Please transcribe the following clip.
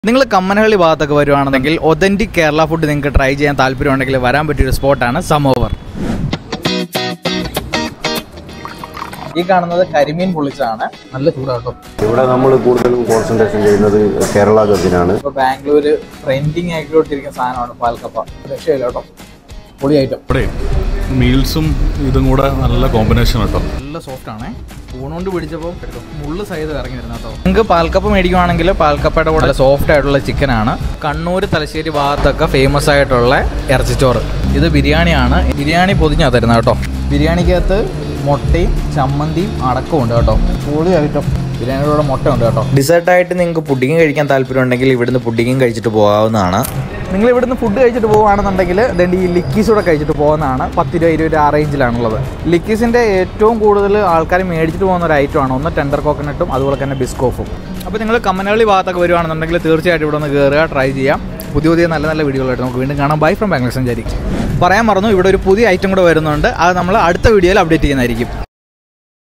നിങ്ങൾ കമ്മനഹള്ളി ഭാഗത്തൊക്കെ വരുവാണെങ്കിൽ ഒതന്റിക് കേരള ഫുഡ് നിങ്ങൾക്ക് ട്രൈ ചെയ്യാൻ താല്പര്യമുണ്ടെങ്കിൽ വരാൻ പറ്റിയൊരു സ്പോട്ടാണ് സമോവർ. ഈ കാണുന്നത് കരിമീൻ പൊള്ളിച്ചതാണ്. നല്ല ചൂടാട്ടോ. ഇവിടെ നമ്മൾ കൂടുതലും കോൺസെൻട്രേഷൻ ചെയ്യുന്നത് കേരള ഗതിനാണ്. ഇപ്പോൾ ബാംഗ്ലൂര് ട്രെൻഡിങ് ആയിക്കൊണ്ടിരിക്കുന്ന സാധനമാണ് പാൽക്കപ്പ. രക്ഷയില്ല കേട്ടോ, പൊളി ഐറ്റം. മീൽസും ഇതും കൂടെ നല്ല കോമ്പിനേഷൻ കേട്ടോ. നല്ല സോഫ്റ്റ് ആണ്. ഊണുകൊണ്ട് പിടിച്ചപ്പോൾ മുള്ളു സൈഡ് ഇറങ്ങി വരുന്ന കേട്ടോ. നിങ്ങൾക്ക് പാൽക്കപ്പ മേടിക്കുവാണെങ്കിൽ പാൽക്കപ്പയുടെ കൂടെ സോഫ്റ്റ് ആയിട്ടുള്ള ചിക്കനാണ്. കണ്ണൂർ തലശ്ശേരി ഭാഗത്തൊക്കെ ഫേമസ് ആയിട്ടുള്ള ഇറച്ചിച്ചോറ്. ഇത് ബിരിയാണിയാണ്. ബിരിയാണി പൊതിഞ്ഞാണ് തരുന്നത് കേട്ടോ. ബിരിയാണിക്കകത്ത് മുട്ടയും ചമ്മന്തിയും അടക്കവും ഉണ്ട് കേട്ടോ. പൊളി ഐറ്റം. ബിരിയാണിയുടെ മുട്ട ഉണ്ട് കേട്ടോ. ഡിസേർട്ടായിട്ട് നിങ്ങൾക്ക് പുഡിങ് കഴിക്കാൻ താല്പര്യമുണ്ടെങ്കിൽ ഇവിടുന്ന് പുഡിങ്ങും കഴിച്ചിട്ട് പോകാവുന്നതാണ്. നിങ്ങൾ ഇവിടുന്ന് ഫുഡ് കഴിച്ചിട്ട് പോകുകയാണെന്നുണ്ടെങ്കിൽ ദണ്ട് ഈ ലിക്കീസ് കൂടെ കഴിച്ചിട്ട് പോകുന്നതാണ്. 10-20 ആ റേഞ്ചിലാണുള്ളത്. ലിക്കീസിൻ്റെ ഏറ്റവും കൂടുതൽ ആൾക്കാർ മേടിച്ചിട്ട് പോകുന്ന ഒരു ഐറ്റമാണ്. ഒന്ന് ടെൻഡർ കോക്കനട്ടും അതുപോലെ തന്നെ ബിസ്കോഫും. അപ്പോൾ നിങ്ങൾ കമ്മനഹള്ളി ഭാഗത്തൊക്കെ വരുവാണെന്നുണ്ടെങ്കിൽ തീർച്ചയായിട്ടും ഇവിടെ ഒന്ന് കയറുക, ട്രൈ ചെയ്യാം. പുതിയ നല്ല നല്ല വീഡിയോകളായിട്ട് നമുക്ക് വീണ്ടും കാണാം. ബൈ ഫ്രം ബാംഗ്ലൂർ സഞ്ചാരി. പറയാൻ മറന്നു, ഇവിടെ ഒരു പുതിയ ഐറ്റം കൂടെ വരുന്നുണ്ട്. അത് നമ്മൾ അടുത്ത വീഡിയോയിൽ അപ്ഡേറ്റ് ചെയ്യുന്നതായിരിക്കും.